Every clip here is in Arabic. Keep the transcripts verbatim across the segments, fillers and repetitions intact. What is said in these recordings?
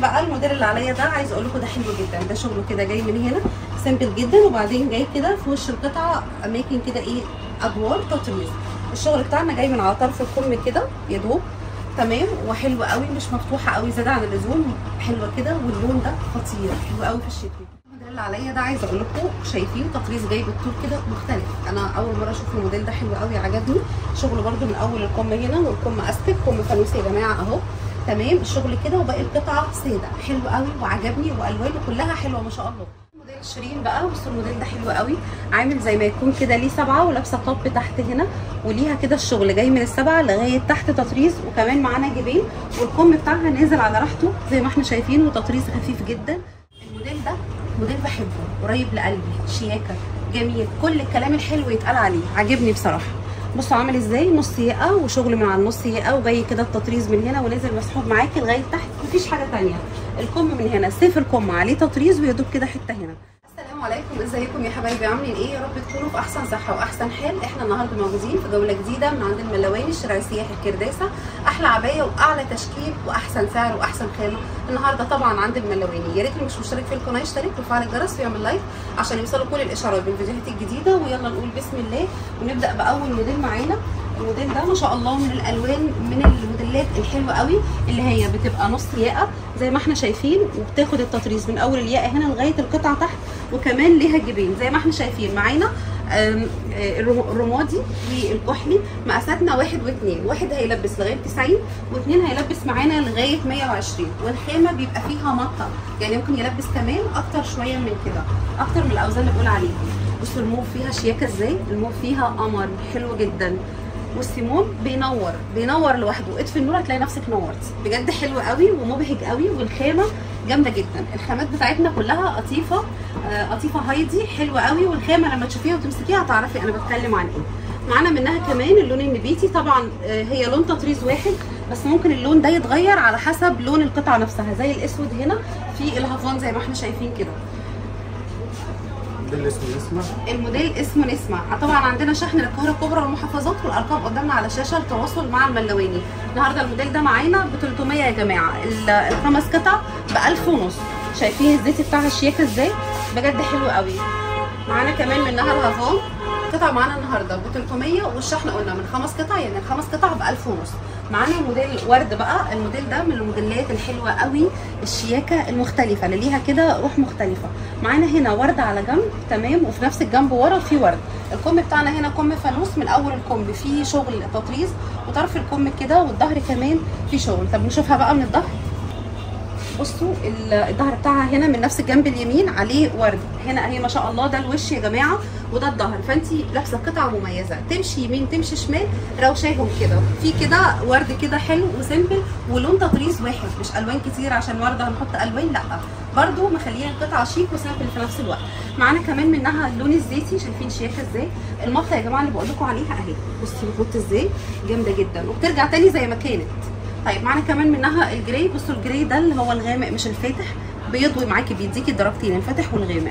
بقى الموديل اللي عليا ده، عايز اقول لكم ده حلو جدا. ده شغله كده جاي من هنا سيمبل جدا، وبعدين جاي كده في وش القطعه اماكن كده ايه ادوار تطريز. الشغل بتاعنا جاي من على طرف الكم كده يا دوب تمام، وحلو قوي، مش مفتوحه قوي زياده عن اللزوم، حلوه كده، واللون ده خطير حلو قوي في الشتوي. الموديل اللي عليا ده عايز اقول لكم شايفين تطريز جاي بالطول كده مختلف. انا اول مره اشوف الموديل ده، حلو قوي عجبني. شغل برده من اول الكم هنا، والكم استك كم فانوسي يا جماعه اهو تمام. الشغل كده وباقي القطعه ساده، حلو قوي وعجبني، والوانه كلها حلوه ما شاء الله. موديل شيرين بقى، بصوا الموديل ده حلو قوي، عامل زي ما يكون كده ليه سبعه ولابسه طب تحت هنا، وليها كده الشغل جاي من السبعه لغايه تحت تطريز، وكمان معانا جيبين، والكم بتاعها نازل على راحته زي ما احنا شايفين، وتطريز خفيف جدا. الموديل ده موديل بحبه، قريب لقلبي، شياكه، جميل، كل الكلام الحلو يتقال عليه، عجبني بصراحه. بصوا عامل ازاي، نص ياقه وشغل من على النص ياقه، وجاي كده التطريز من هنا ونازل مسحوب معاكي لغايه تحت، مفيش حاجه ثانيه. الكم من هنا سيف الكم عليه تطريز، ويدوب كده حته هنا. السلام عليكم، ازيكم يا حبايبي، عاملين ايه؟ يا رب تكونوا في احسن صحه واحسن حال. احنا النهارده موجودين في جوله جديده من عند الملواني الشارع السياحي الكرداسه، احلى عبايه واعلى تشكيل واحسن سعر واحسن خامه النهارده طبعا عند الملواني. يا ريت اللي مش مشترك في القناه يشترك ويفعل الجرس ويعمل لايك عشان يوصلوا كل الاشعارات بالفيديوهات الجديده. ويلا نقول بسم الله ونبدا باول موديل معانا. الموديل ده ما شاء الله من الالوان، من الموديلات الحلوه قوي اللي هي بتبقى نص ياقه زي ما احنا شايفين، وبتاخد التطريز من اول الياقه هنا لغايه القطعه تحت، وكمان ليها جيبين زي ما احنا شايفين معانا الرمادي والكحلي. مقاساتنا واحد واثنين، واحد هيلبس لغايه تسعين، واثنين هيلبس معانا لغايه مية وعشرين، والخامه بيبقى فيها مطه، يعني ممكن يلبس كمان اكتر شويه من كده، اكتر من الاوزان اللي بقول عليها. بصوا الموف فيها شياكه ازاي، الموف فيها قمر حلو جدا، والسيمون بينور بينور لوحده، اطفي النور هتلاقي نفسك نورت، بجد حلو قوي ومبهج قوي، والخامه جامده جدا. الخامات بتاعتنا كلها قطيفه قطيفه هايدي حلوه قوي، والخامه لما تشوفيها وتمسكيها هتعرفي انا بتكلم عن ايه. معانا منها كمان اللون النبيتي، طبعا هي لون تطريز واحد، بس ممكن اللون ده يتغير على حسب لون القطعه نفسها، زي الاسود هنا في الهافان زي ما احنا شايفين كده. الموديل اسمه نسمة. الموديل اسمه نسمة. طبعا عندنا شحن للقاهرة الكبرى والمحافظات، والارقام قدامنا على الشاشة للتواصل مع الملواني. النهارده الموديل ده معانا ب ثلاثمية يا جماعة، الخمس قطع ب ألف ونص. شايفين الزيت بتاعها الشياكة ازاي، بجد حلو قوي. معانا كمان منها الهافان قطع معانا النهارده ب ثلاثمية، والشحن قلنا من خمس قطع، يعني الخمس قطع ب ألف ونص. معانا موديل ورد بقى، الموديل ده من الموديلات الحلوه قوي، الشياكه المختلفه اللي ليها كده روح مختلفه. معانا هنا ورد على جنب تمام، وفي نفس الجنب ورا في ورد. الكم بتاعنا هنا كم فانوس، من اول الكم فيه شغل تطريز، وطرف الكم كده، والظهر كمان فيه شغل. طب نشوفها بقى من الظهر. بصوا الظهر بتاعها هنا من نفس الجنب اليمين عليه ورد، هنا اهي ما شاء الله، ده الوش يا جماعه وده الظهر، فانت لابسه قطعه مميزه، تمشي يمين تمشي شمال روشاهم كده، في كده ورد كده حلو وسيمبل، ولون تطريز واحد مش الوان كتير عشان ورده هنحط الوان، لا برده مخليها القطعه شيك وسيمبل في نفس الوقت. معانا كمان منها اللون الزيتي، شايفين شياكه ازاي، المطه يا جماعه اللي بقول لكم عليها اهي، بصي بتحط ازاي جامده جدا، وبترجع تاني زي ما كانت. طيب معانا كمان منها الجراي، بصوا الجراي ده اللي هو الغامق مش الفاتح، بيضوي معاكي بيديكي الدرجتين الفاتح والغامق.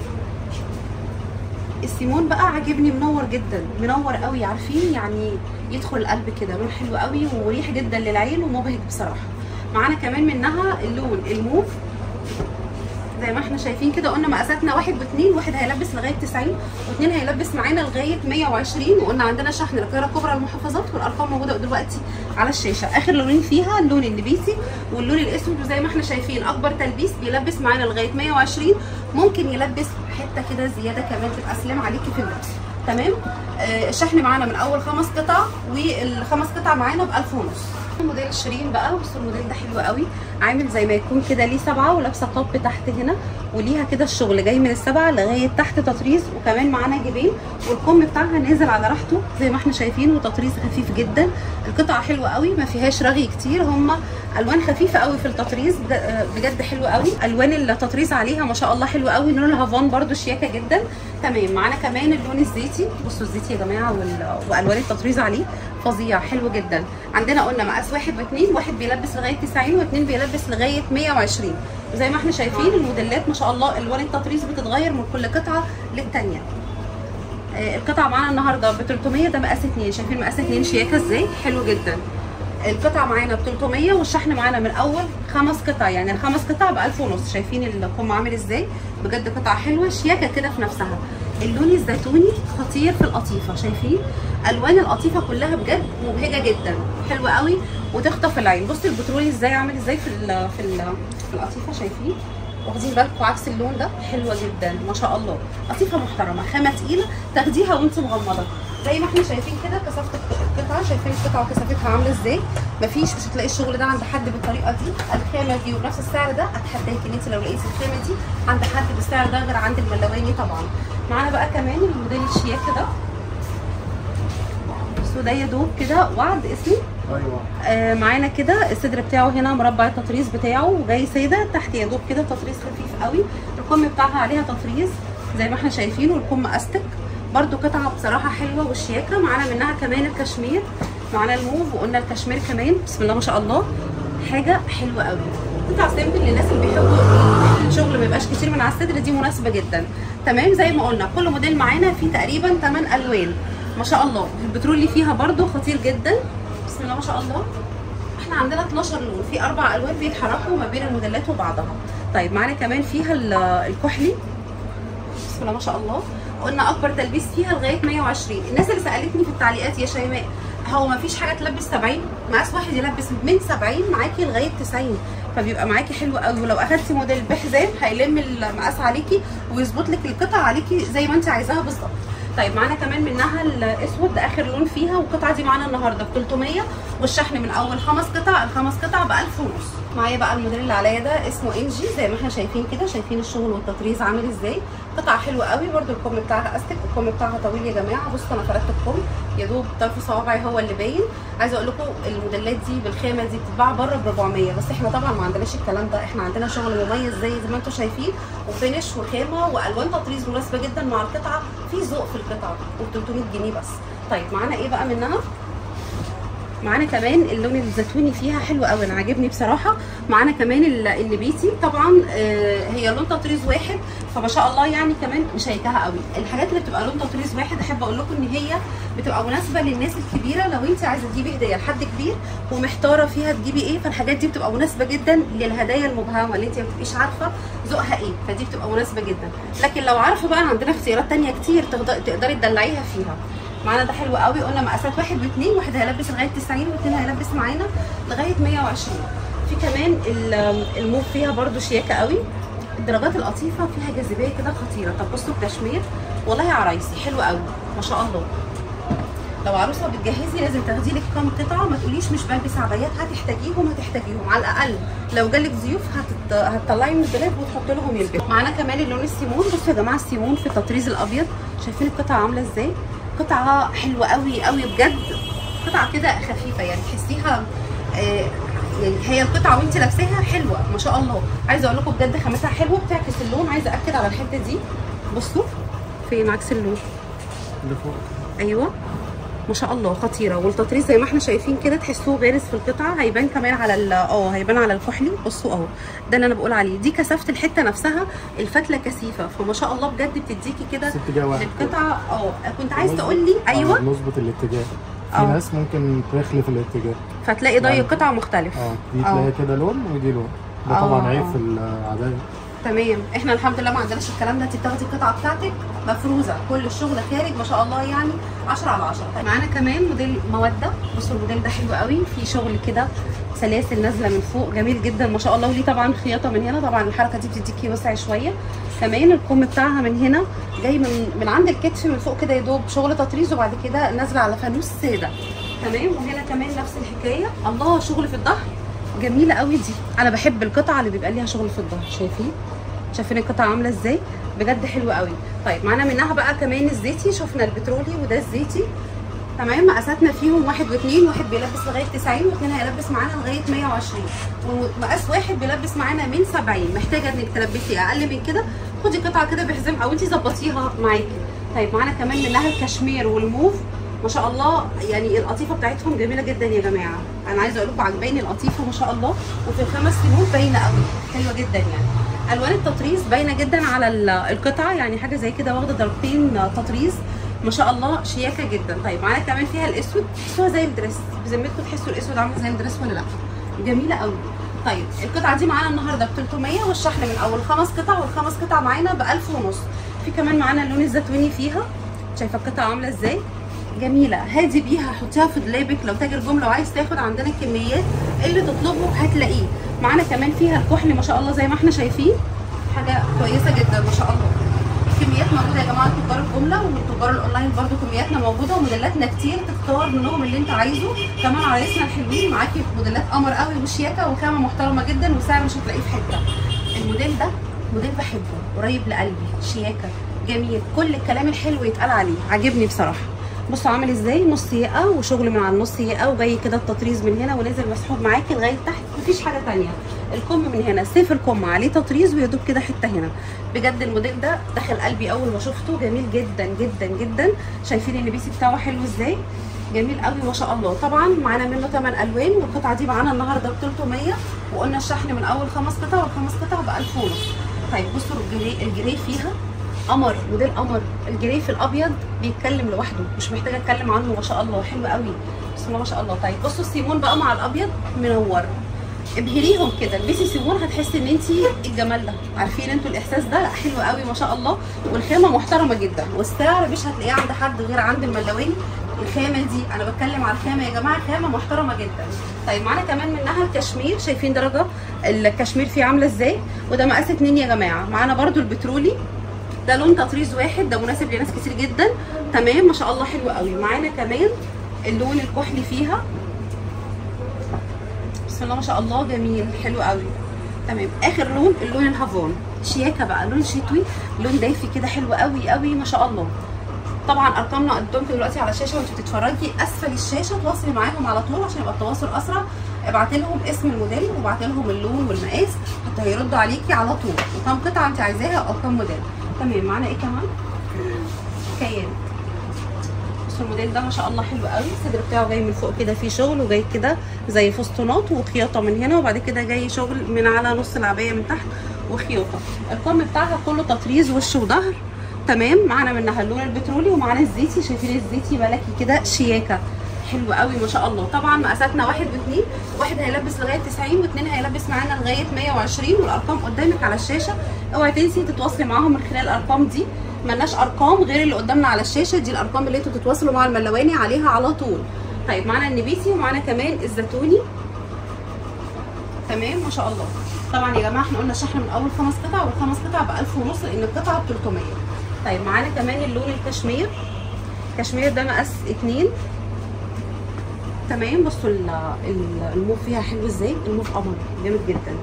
السيمون بقى عاجبني، منور جدا، منور قوي، عارفين يعني يدخل القلب كده، لون حلو قوي ومريح جدا للعين ومبهج بصراحه. معانا كمان منها اللون الموف زي ما احنا شايفين كده، قلنا مقاساتنا واحد واثنين، واحد هيلبس لغايه تسعين، واثنين هيلبس معانا لغايه مية وعشرين، وقلنا عندنا شحن للقاهره الكبرى والمحافظات، والارقام موجوده دلوقتي على الشاشه. اخر لونين فيها اللون النبيتي واللون الاسود، وزي ما احنا شايفين اكبر تلبيس بيلبس معانا لغايه مية وعشرين، ممكن يلبس حته كده زياده كمان تبقى سلام عليكي في اللبس تمام. آه الشحن معانا من اول خمس قطع، والخمس قطع معانا ب ألف ونص. موديل شيرين بقى، بصوا الموديل ده حلو قوي، عامل زي ما يكون كده ليه سبعه ولابسه طب تحت هنا، وليها كده الشغل جاي من السبعه لغايه تحت تطريز، وكمان معانا جيبين، والكم بتاعها نازل على راحته زي ما احنا شايفين، وتطريز خفيف جدا. القطعه حلوه قوي، ما فيهاش رغي كتير، هم الوان خفيفه قوي في التطريز، بجد حلوه قوي، الوان التطريز عليها ما شاء الله حلوه قوي، لون الهافان برده شياكه جدا تمام. معانا كمان اللون الزيتي، بصوا الزيتي يا جماعه والوان التطريز عليه فظيع حلو جدا. عندنا قلنا مقاس واحد واثنين، واحد بيلبس لغايه تسعين، واثنين بيلبس لغايه مية وعشرين، وزي ما احنا شايفين الموديلات ما شاء الله الوان التطريز بتتغير من كل قطعه للثانيه. آه القطعه معانا النهارده ب ثلاثمية، ده مقاس اثنين، شايفين مقاس اثنين شياكه ازاي حلو جدا. القطعه معانا ب تلتمية والشحن معانا من اول خمس قطع، يعني الخمس قطع ب ألف ونص. شايفين الكم عامل ازاي؟ بجد قطعه حلوه شياكه كده في نفسها. اللون الزيتوني خطير في القطيفه، شايفين الوان القطيفه كلها بجد مبهجه جدا، حلوه قوي وتخطف العين. بصوا البترولي ازاي عامل ازاي في ال في ال في القطيفه، شايفين؟ واخدين بالكم عكس اللون ده؟ حلوه جدا ما شاء الله. قطيفه محترمه، خامه تقيله، تاخديها وانت مغمضه زي ما احنا شايفين كده. كثافه القطعه، شايفين القطعه وكثافتها عامله ازاي؟ مفيش مش هتلاقي الشغل ده عند حد بالطريقه دي. الخامه دي ونفس السعر ده اتحداكي ان انت لو لقيتي الخامه دي عند حد بالسعر ده غير عند الملواني طبعا. معانا بقى كمان الموديل الشياك ده، بصوا ده يا دوب كده وعد اسمي. ايوه آه معانا كده الصدر بتاعه هنا مربع التطريز بتاعه وجاي ساده، تحت يا دوب كده تطريز خفيف قوي. الكم بتاعها عليها تطريز زي ما احنا شايفين، والكم استك برده. قطعه بصراحه حلوه والشياكه. معانا منها كمان الكشمير، معانا الموف، وقلنا الكشمير كمان. بسم الله ما شاء الله، حاجه حلوه قوي. قطع سيمبل للناس اللي بيحبوا الشغل ما يبقاش كتير من على الصدر، دي مناسبه جدا. تمام زي ما قلنا كل موديل معانا فيه تقريبا ثمانية الوان ما شاء الله. البترولي فيها برده خطير جدا، بسم الله ما شاء الله. احنا عندنا اتناشر لون، في اربع الوان بيتحركوا ما بين الموديلات وبعضها. طيب معانا كمان فيها الكحلي، بسم الله ما شاء الله. قلنا اكبر تلبيس فيها لغايه مية وعشرين. الناس اللي سالتني في التعليقات يا شيماء هو ما فيش حاجه تلبس سبعين؟ مقاس واحد يلبس من سبعين معاكي لغايه تسعين، فبيبقى معاكي حلو قوي. ولو اخدتي موديل بحزام هيلم المقاس عليكي ويظبط لك القطعه عليكي زي ما انت عايزاها بالظبط. طيب معانا كمان منها الاسود، ده اخر لون فيها، والقطعه دي معانا النهارده ب تلتمية والشحن من اول خمس قطع، الخمس قطع ب ألف ونص. معايا بقى الموديل اللي عليا ده اسمه انجي، زي ما احنا شايفين كده، شايفين الشغل والتطريز عامل ازاي. قطعه حلوه قوي برده، الكم بتاعها استك، الكم بتاعها طويل يا جماعه. بصوا انا فردت الكم يا دوب طرف صوابعي هو اللي باين. عايزه اقول لكم الموديلات دي بالخامه دي بتتباع بره ب أربعمية، بس احنا طبعا ما عندناش الكلام ده. احنا عندنا شغل مميز زي ما انتم شايفين، وفينش وخامه والوان تطريز مناسبه جدا مع القطعه، في ذوق في القطعه وب تلتمية جنيه بس. طيب معانا ايه بقى منها؟ معانا كمان اللون الزيتوني فيها حلو قوي، انا عاجبني بصراحه. معانا كمان النبيتي، طبعا هي لون تطريز واحد فما شاء الله، يعني كمان مشيكاها قوي. الحاجات اللي بتبقى لون تطريز واحد احب اقول لكم ان هي بتبقى مناسبه للناس الكبيره. لو انت عايزه تجيبي هديه لحد كبير ومحتاره فيها تجيبي ايه، فالحاجات دي بتبقى مناسبه جدا للهدايا المبهمه اللي انت ما بتبقيش عارفه ذوقها ايه، فدي بتبقى مناسبه جدا. لكن لو عارفه بقى عندنا اختيارات ثانيه كتير تقدري تدلعيها فيها. معانا ده حلو قوي، قلنا مقاسات واحد واثنين، واحد هيلبس لغايه تسعين واثنين هيلبس معانا لغايه مية وعشرين. في كمان الموف فيها برده شياكه قوي. الدرجات القطيفه فيها جاذبيه كده خطيره. طب بصوا الكشمير والله عرايسي حلو قوي ما شاء الله. لو عروسه بتجهزي لازم تاخدي لك كام قطعه، ما تقوليش مش بلبس عبايات، هتحتاجيهم هتحتاجيهم على الاقل. لو جالك ضيوف هتت... هتطلعي من الدولاب وتحطي لهم يلبسوا. معانا كمان اللون السيمون. بصوا يا جماعه السيمون في التطريز الابيض، شايفين القطعه عامله ازاي؟ قطعه حلوه قوي قوي بجد، قطعه كده خفيفه يعني تحسيها آه يعني هي القطعه وانت لابساها حلوه ما شاء الله. عايزه اقول لكم بجد خامتها حلوه، بتعكس اللون. عايزه اكد على الحته دي، بصوا فين عكس اللون اللي فوق. ايوه ما شاء الله خطيره. والتطريز زي ما احنا شايفين كده تحسوه بارز في القطعه، هيبان كمان على اه هيبان على الكحلي. بصوا اهو ده اللي انا بقول عليه، دي كثافه الحته نفسها، الفتله كثيفه، فما شاء الله بجد بتديكي كده للقطعه. اه كنت عايز تقول لي ايوه نظبط الاتجاه. في أوه. ناس ممكن تخلف الاتجاه فتلاقي ضي يعني القطعه مختلف. اه دي تلاقي كده لون ودي لون، ده طبعا عيب في العبايه. تمام، احنا الحمد لله ما عندناش الكلام ده. انت بتاخدي القطعه بتاعتك مفروزه، كل الشغل خارج ما شاء الله، يعني عشرة على عشرة. طيب معانا كمان موديل موده. بصوا الموديل ده حلو قوي، في شغل كده سلاسل نازله من فوق جميل جدا ما شاء الله، وليه طبعا خياطه من هنا. طبعا الحركه دي بتديكي وسع شويه. كمان الكم بتاعها من هنا جاي من من عند الكتف من فوق كده يا دوب شغل تطريز، وبعد كده نازله على فانوس ساده. تمام، وهنا كمان نفس الحكايه. الله شغل في الظهر جميله قوي دي، انا بحب القطعه اللي بيبقى ليها شغل في الظهر. شايفين شايفين القطعه عامله ازاي؟ بجد حلوه قوي. طيب معانا منها بقى كمان الزيتي، شفنا البترولي وده الزيتي. تمام، مقاساتنا فيهم واحد واثنين، واحد بيلبس لغايه تسعين واثنين هيلبس معانا لغايه مية وعشرين، ومقاس واحد بيلبس معانا من سبعين. محتاجه انك تلبسي اقل من كده خدي قطعه كده بحزام او انت ظبطيها معاكي. طيب معانا كمان منها الكشمير والموف ما شاء الله، يعني القطيفه بتاعتهم جميله جدا يا جماعه. انا عايزه اقول لكم عجباني القطيفه ما شاء الله، وفي الخمس سنون باينه قوي حلوه جدا. يعني الوان التطريز باينه جدا على القطعه، يعني حاجه زي كده واخده درجتين تطريز ما شاء الله شياكه جدا. طيب معانا كمان فيها الاسود، تحسوها زي الدريس، بذمتكم تحسوا الاسود عامل زي الدريس ولا لا؟ جميله قوي. طيب القطعه دي معانا النهارده ب تلتمية، والشحن من اول خمس قطع، والخمس قطع معانا ب ألف ونص. في كمان معانا اللون الزيتوني فيها، شايفه القطعه عامله ازاي؟ جميله. هادي بيها، حطيها في دولابك لو تاجر جمله وعايز تاخد عندنا كميات اللي تطلبه هتلاقيه. معانا كمان فيها الكحل ما شاء الله زي ما احنا شايفين، حاجه كويسه جدا ما شاء الله. كميات موجوده يا جماعه، تجار الجمله ومن تجار الاونلاين برده كمياتنا موجوده، وموديلاتنا كتير تختار منهم اللي انت عايزه. كمان عرايسنا الحلوين معاكي موديلات قمر قوي وشياكه وخامه محترمه جدا، وسعر مش هتلاقيه في حته. الموديل ده موديل بحبه، قريب لقلبي، شياكه، جميل، كل الكلام الحلو يتقال عليه، عاجبني بصراحه. بصوا عامل ازاي، نص يقه وشغل من على النص يقه، وجاي كده التطريز من هنا ونازل مسحوب معاكي لغايه تحت، مفيش حاجه ثانيه. الكم من هنا سيف الكم عليه تطريز ويدوب كده حته هنا. بجد الموديل ده دخل قلبي اول ما شفته، جميل جدا جدا جدا. شايفين النبيسي بتاعه حلو ازاي، جميل قوي ما شاء الله. طبعا معانا منه ثمانية الوان، والقطعه دي معانا النهارده ب تلتمية، وقلنا الشحن من اول خمس قطع، والخمس قطع ب ألف ونص. طيب بصوا الجري الجري فيها قمر، موديل قمر. الجري في الابيض بيتكلم لوحده، مش محتاجه اتكلم عنه ما شاء الله، حلو قوي بسم الله ما شاء الله. طيب بصوا السيمون بقى مع الابيض منور، ابهريهم كده، البسي سيمون هتحسي ان انت الجمال ده، عارفين انتوا الاحساس ده؟ لا حلو قوي ما شاء الله، والخامه محترمه جدا، والسعر مش هتلاقيه عند حد غير عند الملواني. الخامه دي انا بتكلم على الخامه يا جماعه، خامه محترمه جدا. طيب معانا كمان منها الكشمير، شايفين درجه الكشمير فيه عامله ازاي، وده مقاس اتنين يا جماعه. معانا برده البترولي، ده لون تطريز واحد، ده مناسب لناس كتير جدا، تمام ما شاء الله حلو قوي. معانا كمان اللون الكحلي فيها، بسم الله ما شاء الله، جميل حلو قوي، تمام. اخر لون اللون الهافون، شياكه بقى، لون شتوي، لون دافي كده، حلو قوي قوي ما شاء الله. طبعا ارقامنا قدامكم دلوقتي على الشاشه وانتوا بتتفرجي، اسفل الشاشه تواصلي معاهم على طول عشان يبقى التواصل اسرع. ابعتي لهم اسم الموديل وابعتي لهم اللون والمقاس، حتى هيردوا عليكي على طول، وكم قطعه انت عايزاها او كم موديل. تمام. معانا ايه كمان؟ كيان. بصوا الموديل ده ما شاء الله حلو قوي، الصدر بتاعه جاي من فوق كده فيه شغل، وجاي كده زي فستونات وخياطه من هنا، وبعد كده جاي شغل من على نص العبايه من تحت وخياطه. الكم بتاعها كله تطريز وش وظهر، تمام. معانا منها اللون البترولي، ومعانا الزيتي، شايفين الزيتي ملكي كده، شياكه، حلو قوي ما شاء الله. طبعا مقاساتنا واحد واثنين، واحد هيلبس لغايه تسعين، واثنين هيلبس معانا لغايه مية وعشرين، والارقام قدامك على الشاشه. اوعي تنسي تتواصلي معاهم من خلال الارقام دي، ملناش ارقام غير اللي قدامنا على الشاشه، دي الارقام اللي انتوا تتواصلوا مع الملواني عليها على طول. طيب معانا النبيسي، ومعانا كمان الزيتوني، تمام ما شاء الله. طبعا يا جماعه احنا قلنا الشحن من اول خمس قطع، والخمس قطع ب ألف ونص، لان القطعه ب تلتمية. طيب معانا كمان اللون الكشمير، الكشمير ده مقاس اتنين، تمام. بصوا الموف فيها حلو ازاي، الموف قمر جامد جدا.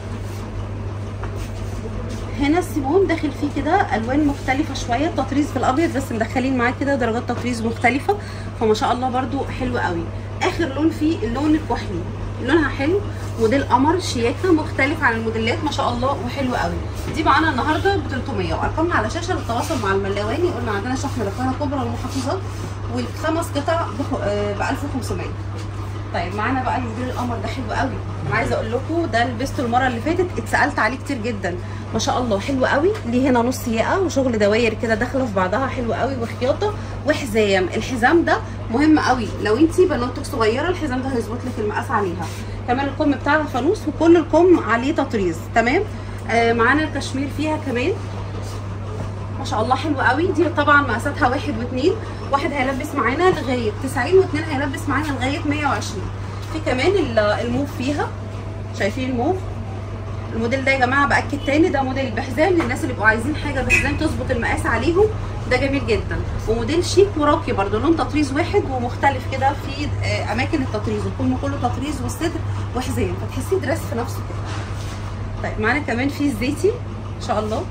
هنا السيمون داخل فيه كده الوان مختلفه شويه، تطريز في الابيض بس مدخلين معاه كده درجات تطريز مختلفه، فما شاء الله برده حلو قوي. اخر لون فيه اللون الكحلي، لونها حلو، موديل قمر، شياكه، مختلف عن الموديلات ما شاء الله وحلو قوي. دي معانا النهارده ب تلتمية، وارقامنا على شاشه للتواصل مع الملواني. قلنا عندنا شحن للقاهره الكبرى والمحافظات، والخمس قطع ب ألف وخمسمية. طيب معانا بقى الموديل القمر ده حلو قوي، انا عايزه اقول لكم ده لبسته المره اللي فاتت، اتسالت عليه كتير جدا ما شاء الله، حلو قوي. ليه هنا نص ياقه وشغل دواير كده داخله في بعضها، حلو قوي، وخياطه وحزام. الحزام ده مهم قوي، لو انت بنوتك صغيره الحزام ده هيظبط لك المقاس عليها. كمان الكم بتاعها فانوس، وكل الكم عليه تطريز، تمام. آه معانا الكشمير فيها كمان ما شاء الله حلو قوي. دي طبعا مقاساتها واحد واثنين، واحد هيلبس معانا لغايه تسعين، واثنين هيلبس معانا لغايه مية وعشرين. في كمان الموف فيها، شايفين الموف؟ الموديل ده يا جماعه باكد تاني، ده موديل بحزام للناس اللي بيبقوا عايزين حاجه بحزام تظبط المقاس عليهم، ده جميل جدا. وموديل شيك وراقي برده، لون تطريز واحد ومختلف كده في اماكن التطريز، الكم كله تطريز والصدر وحزام، فتحسيه دريس في نفسه كده. طيب معانا كمان في الزيتي ما شاء الله،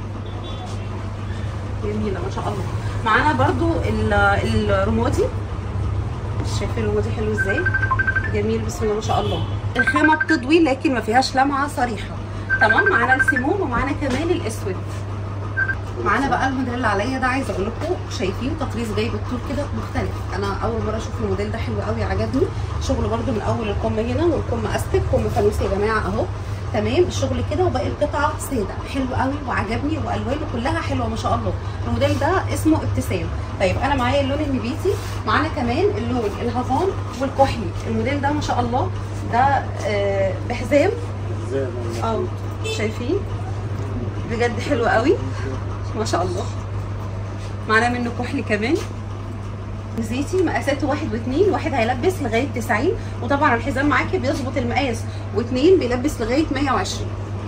جميله ما شاء الله. معانا برده الرمادي، شايفين الرمادي حلو ازاي، جميل بسم الله ما شاء الله. الخامه بتضوي لكن ما فيهاش لمعه صريحه، تمام. معانا السيمون، ومعانا كمان الاسود. معانا بقى الموديل اللي عليا ده، عايزه اقول لكم شايفين تطريز جاي بالطول كده مختلف، انا اول مره اشوف الموديل ده، حلو قوي عجبني. شغل برده من اول الكم هنا، والكم استك، كم فانوس يا جماعه اهو، تمام. الشغل كده وباقي القطعه ساده، حلو قوي وعجبني والوانه كلها حلوه ما شاء الله. الموديل ده اسمه ابتسام. طيب انا معايا اللون النبيتي، معانا كمان اللون الهافان والكحلي. الموديل ده ما شاء الله ده آه بحزام اه شايفين بجد حلو قوي ما شاء الله. معانا منه كحلي كمان زيتي، مقاساته واحد واثنين، واحد هيلبس لغايه تسعين، وطبعا الحزام معاكي بيظبط المقاس، واثنين بيلبس لغايه مية وعشرين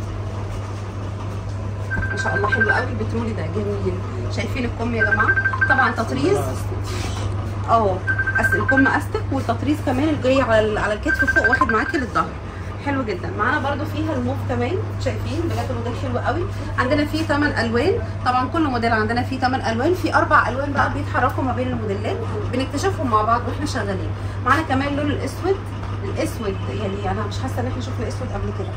ما شاء الله. حلو قوي البترولي ده جميل. شايفين الكم يا جماعه؟ طبعا تطريز اه الكم استك، والتطريز كمان الجاي على على الكتف فوق واخد معاكي للظهر، حلو جدا. معانا برده فيها الموف كمان، شايفين بجد الموديل حلو قوي. عندنا فيه ثمانية الوان، طبعا كل موديل عندنا فيه ثمانية الوان، في اربع الوان بقى بيتحركوا ما بين الموديلات، بنكتشفهم مع بعض واحنا شغالين. معانا كمان اللون الاسود، الاسود يعني انا مش حاسه ان احنا شفنا اسود قبل كده.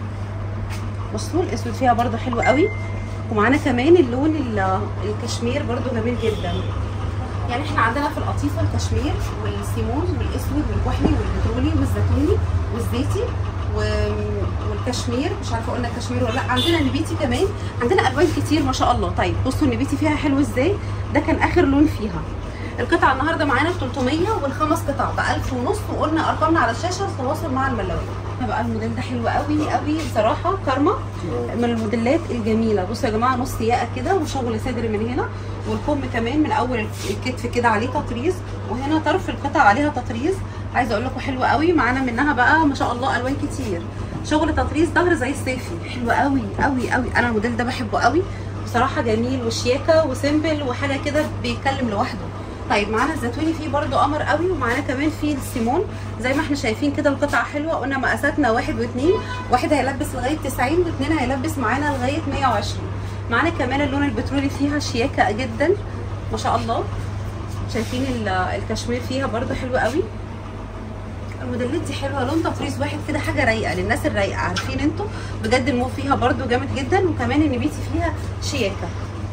بصوا الاسود فيها برده حلو قوي. ومعانا كمان اللون الكشمير برده جميل جدا. يعني احنا عندنا في القطيفه الكشمير والسيمون والاسود والكحلي والبترولي والزيتوني والزيتي والكشمير، مش عارفه قلنا الكشمير ولا لا. عندنا نبيتي كمان، عندنا الوان كتير ما شاء الله. طيب بصوا النبيتي فيها حلو ازاي، ده كان اخر لون فيها. القطعه النهارده معانا ب ثلاثمية، والخمس قطع ب ألف ونص، وقلنا ارقامنا على الشاشه التواصل مع الملاوي. بقى الموديل ده حلو قوي قوي بصراحه، كارما من الموديلات الجميله. بصوا يا جماعه نص ياقه كده وشغل صدر من هنا، والكم كمان من اول الكتف كده عليه تطريز، وهنا طرف القطع عليها تطريز. عايزه اقول لكم حلوه قوي. معانا منها بقى ما شاء الله الوان كتير، شغل تطريز ظهر زي الصيفي، حلو قوي قوي قوي. انا الموديل ده بحبه قوي بصراحه، جميل وشياكه وسيمبل وحاجه كده بيتكلم لوحده. طيب معانا الزيتوني فيه برده قمر قوي، ومعانا كمان فيه السيمون زي ما احنا شايفين كده. القطعه حلوه، قلنا مقاساتنا واحد واثنين، واحد هيلبس لغايه تسعين، واثنين هيلبس معانا لغايه مية وعشرين. معانا كمان اللون البترولي فيها شياكه جدا ما شاء الله. شايفين الكشمير فيها برده حلو قوي. الموديلات دي حلوه، لون تطريز واحد كده، حاجه رايقه للناس الرايقه، عارفين انتوا بجد. الموف فيها برده جامد جدا، وكمان النبيتي فيها شياكه.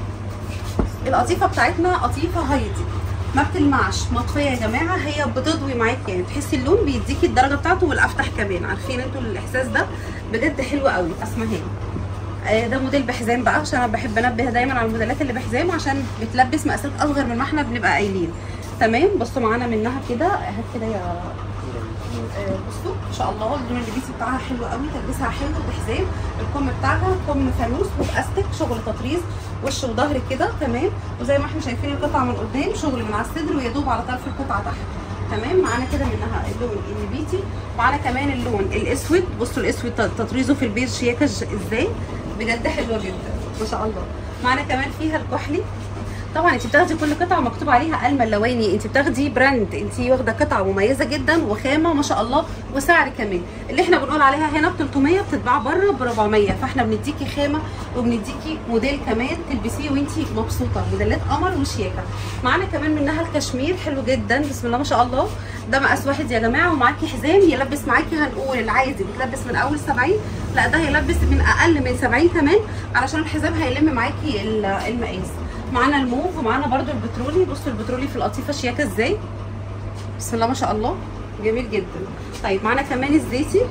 القطيفه بتاعتنا قطيفه هايدي، ما بتلمعش، مطفيه يا جماعه، هي بتضوي معاكي يعني، تحسي اللون بيديكي الدرجه بتاعته والافتح كمان، عارفين انتوا الاحساس ده بجد حلو قوي. اسمهان آه ده موديل بحزام بقى، عشان انا بحب انبه دايما على الموديلات اللي بحزام عشان بتلبس مقاسات اصغر من ما احنا بنبقى قايلين. تمام. بصوا معانا منها كده، هات كده يا آه بصوا ما شاء الله اللون النبيتي بتاعها حلو قوي، تلبسها حلو بحزام. الكم بتاعها كم فانوس وباستك، شغل تطريز وش وظهر كده. تمام. وزي ما احنا شايفين القطعه من قدام شغل من على الصدر ويدوب على طرف القطعه تحت. تمام. معانا كده منها اللون النبيتي، معانا كمان اللون الاسود. بصوا الاسود تطريزه في البيج شياكه ازاي، بجد حلوه جدا ما شاء الله. معانا كمان فيها الكحلي. طبعا انت بتاخدي كل قطعه مكتوب عليها الملواني، انت بتاخدي براند، انت واخده قطعه مميزه جدا وخامه ما شاء الله، وسعر كمان. اللي احنا بنقول عليها هنا ب ثلاثمية بتتباع بره ب أربعمية، فاحنا بنديكي خامه وبنديكي موديل كمان تلبسيه وانت مبسوطه. موديلات قمر وشياكه. معانا كمان منها الكشمير حلو جدا بسم الله ما شاء الله، ده مقاس واحد يا جماعه، ومعاكي حزام يلبس معاكي. هنقول العادي بتلبس من اول سبعين، لا ده هيلبس من اقل من سبعين كمان، علشان الحزام هيلم معاكي المقاس. معانا الموف، ومعانا برده البترولي. بصوا البترولي في القطيفه شياكه ازاي بسم الله ما شاء الله، جميل جدا. طيب معانا كمان الزيتي،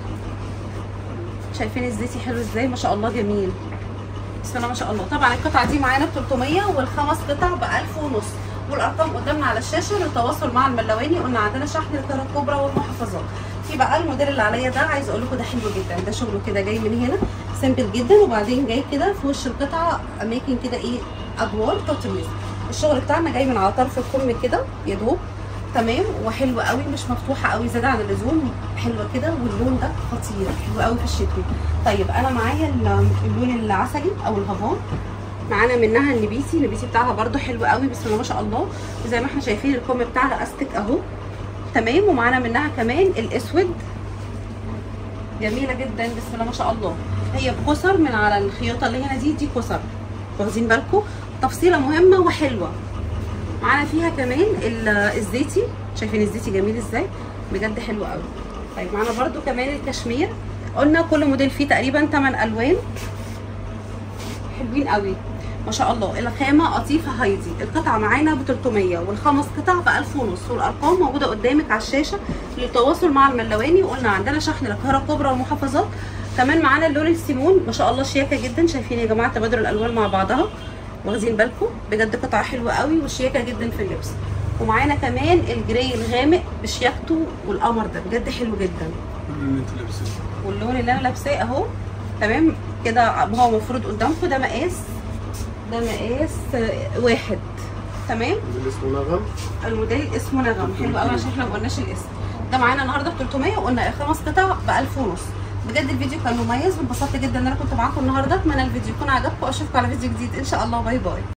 شايفين الزيتي حلو ازاي ما شاء الله، جميل بسم الله ما شاء الله. طبعا القطعه دي معانا ب ثلاثمية، والخمس قطع ب ألف ونص، والارقام قدامنا على الشاشه للتواصل مع الملواني. قلنا عندنا شحن للقاهره الكبرى والمحافظات. في بقى الموديل اللي عليا ده، عايز اقول لكم ده حلو جدا، ده شغله كده جاي من هنا سيمبل جدا، وبعدين جاي كده في وش القطعه اماكن كده ايه ادوار تطريز. الشغل بتاعنا جاي من على طرف الكم كده يا دوب. تمام. وحلوه قوي، مش مفتوحه قوي زياده عن اللزوم، حلوه كده، واللون ده خطير حلو قوي في الشتوي. طيب انا معايا اللون العسلي او الهافان، معانا منها النبيتي. النبيتي بتاعها برده حلو قوي بسم الله ما شاء الله، وزي ما احنا شايفين الكم بتاعها استك اهو. تمام. ومعانا منها كمان الاسود، جميله جدا بسم الله ما شاء الله. هي بكسر من على الخياطه اللي هنا دي، دي كسر، واخدين بالكم، تفصيله مهمه وحلوه. معانا فيها كمان الزيتي، شايفين الزيتي جميل ازاي، بجد حلو قوي. طيب معانا برده كمان الكشمير، قلنا كل موديل فيه تقريبا ثمانية الوان، حلوين قوي ما شاء الله. الخامه قطيفه هايدي، القطعه معانا ب ثلاثمية، والخمس قطع ب ألف ونص، والارقام موجوده قدامك على الشاشه للتواصل مع الملواني. وقلنا عندنا شحن للقاهره الكبرى والمحافظات. كمان معانا اللون السيمون ما شاء الله شياكه جدا. شايفين يا جماعه تبادل الالوان مع بعضها، واخدين بالكم؟ بجد قطعه حلوه قوي وشياكه جدا في اللبس. ومعانا كمان الجراي الغامق بشياكته والقمر ده بجد حلو جدا. اللي انت لابساه واللون اللي انا لابساه اهو تمام كده، هو مفروض قدامكم. ده مقاس ده مقاس واحد تمام. اللي اسمه نغم، الموديل اسمه نغم. حلو قوي عشان احنا ما قلناش الاسم. ده معانا النهارده ب تلتمية، وقلنا خمس قطع ب ألف ونص. بجد الفيديو كان مميز وانبسطت جدا ان انا كنت معاكم النهارده. اتمنى الفيديو يكون عجبكم، واشوفكم على فيديو جديد ان شاء الله. باي باي.